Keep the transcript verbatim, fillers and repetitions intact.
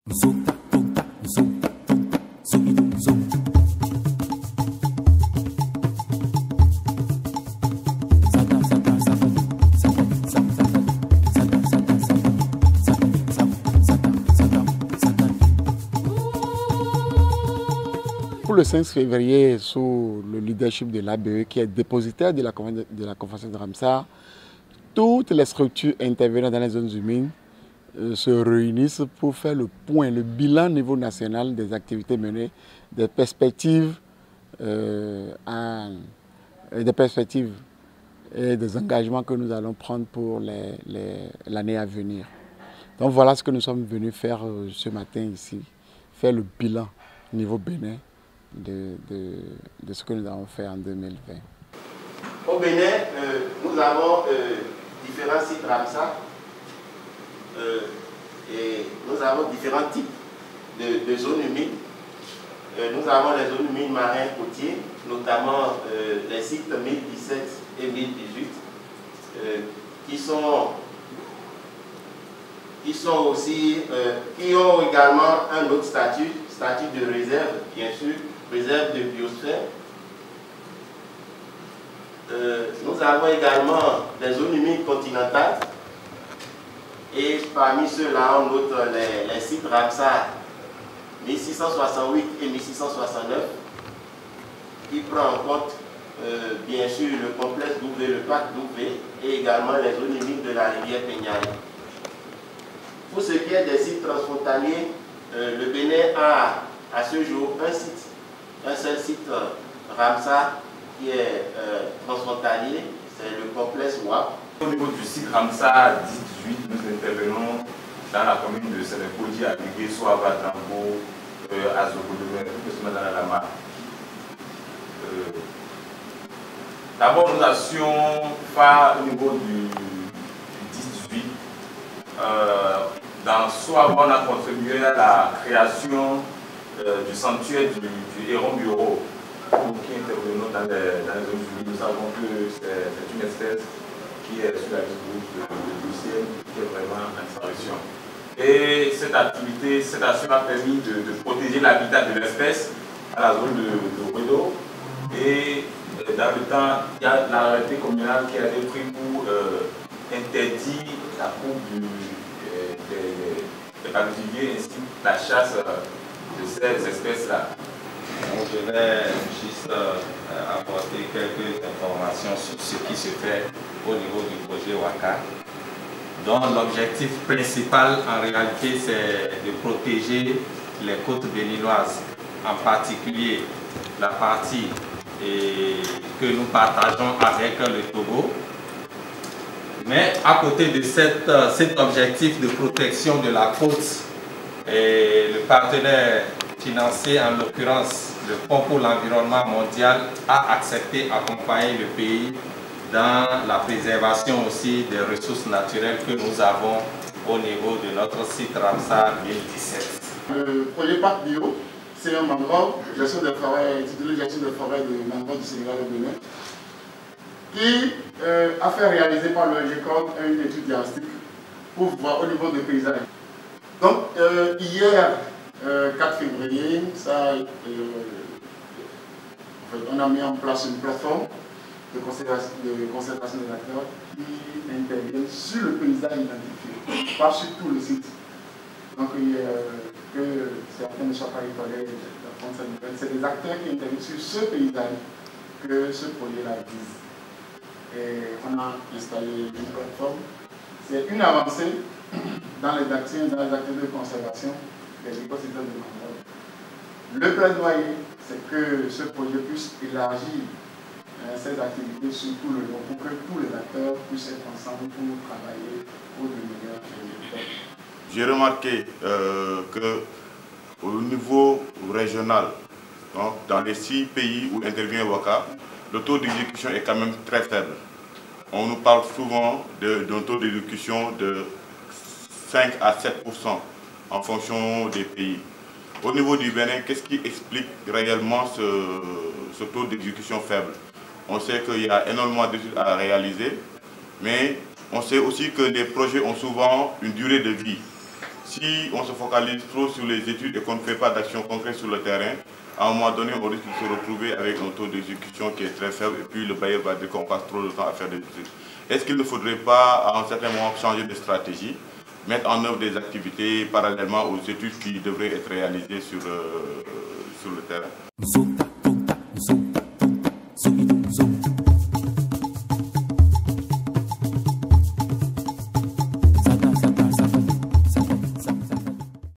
Pour le cinq février, sous le leadership de l'A B E, qui est dépositaire de la, de la conférence de Ramsar, toutes les structures intervenant dans les zones humides euh, se réunissent pour faire le point, le bilan au niveau national des activités menées, des perspectives, euh, à, des perspectives et des engagements que nous allons prendre pour l'année à venir. Donc voilà ce que nous sommes venus faire euh, ce matin ici, faire le bilan au niveau Bénin de, de, de ce que nous avons fait en deux mille vingt. Au Bénin, euh, nous avons euh, différents sites Ramsar euh, et nous avons différents types de, de zones humides. Euh, nous avons les zones humides marins côtiers, notamment euh, les sites mille dix-sept et mille dix-huit, euh, qui sont qui sont aussi, euh, qui ont également un autre statut, statut de réserve, bien sûr, réserve de biosphère. Euh, nous avons également des zones humides continentales et parmi ceux-là, on note les, les sites Ramsar mille six cent soixante-huit et mille six cent soixante-neuf qui prend en compte euh, bien sûr le complexe Douvé, le parc Douvé et également les zones humides de la rivière Peñari. Pour ce qui est des sites transfrontaliers, euh, le Bénin a à ce jour un site, un seul site euh, Ramsar qui est euh, transfrontalier, c'est le complexe W A P. Au niveau du site Ramsar dix-huit, nous intervenons dans la commune de Sénécoudi, à Bigué, Soava, Drambo, euh, à Zogodomé, plus dans la Lama. Euh, D'abord, nous actions phare au niveau du, du dix-huit. Euh, dans Soava, on a contribué à la création euh, du sanctuaire du, du héron bureau. Nous qui intervenons dans les, dans les zones humides, nous savons que c'est une espèce qui est sur la liste rouge de, de Bruxelles, qui est vraiment en disparition. Et cette activité, cette action a permis de, de protéger l'habitat de l'espèce à la zone de, de Wedo. Et euh, dans le temps, il y a l'arrêté communal qui a été pris pour euh, interdire la coupe du, euh, des, des, des particuliers ainsi que la chasse euh, de ces espèces-là. Donc, je vais juste euh, apporter quelques informations sur ce qui se fait au niveau du projet WACA, dont l'objectif principal en réalité c'est de protéger les côtes béninoises, en particulier la partie et, que nous partageons avec le Togo. Mais à côté de cette, cet objectif de protection de la côte, et le partenaire financier, en l'occurrence le Fonds pour l'environnement mondial, a accepté d'accompagner le pays dans la préservation aussi des ressources naturelles que nous avons au niveau de notre site Ramsar mille dix-sept. Le projet Parc Bio, c'est un mangrove, gestion de forêt, titulé gestion de forêt de mangrove du Sénégal au Bénin, qui euh, a fait réaliser par le G E C O D une étude diagnostique pour voir au niveau des paysages. Donc, euh, hier, euh, quatre février, ça, euh, en fait, on a mis en place une plateforme de conservation, de conservation des acteurs qui interviennent sur le paysage identifié, pas sur tout le site. Donc, euh, que certains ne soient pas étonnés d'apprendre cette nouvelle, c'est des acteurs qui interviennent sur ce paysage que ce projet-là vise. Et on a installé une plateforme. C'est une avancée dans les actions, dans les actions de conservation des écosystèmes de mangrove. Le plaidoyer, c'est que ce projet puisse élargir euh, ses activités sur tout le monde, pour que tous les acteurs puissent être ensemble pour travailler pour de meilleurs résultats. J'ai remarqué euh, qu'au niveau régional, donc, dans les six pays où intervient WACA, le taux d'exécution est quand même très faible. On nous parle souvent d'un taux d'exécution de cinq à sept pour cent en fonction des pays. Au niveau du Bénin, qu'est-ce qui explique réellement ce, ce taux d'exécution faible? On sait qu'il y a énormément d'études à réaliser, mais on sait aussi que les projets ont souvent une durée de vie. si on se focalise trop sur les études et qu'on ne fait pas d'action concrète sur le terrain, à un moment donné, on risque de se retrouver avec un taux d'exécution qui est très faible et puis le bailleur va dire qu'on passe trop de temps à faire des études. Est-ce qu'il ne faudrait pas, à un certain moment, changer de stratégie, mettre en œuvre des activités parallèlement aux études qui devraient être réalisées sur, euh, sur le terrain?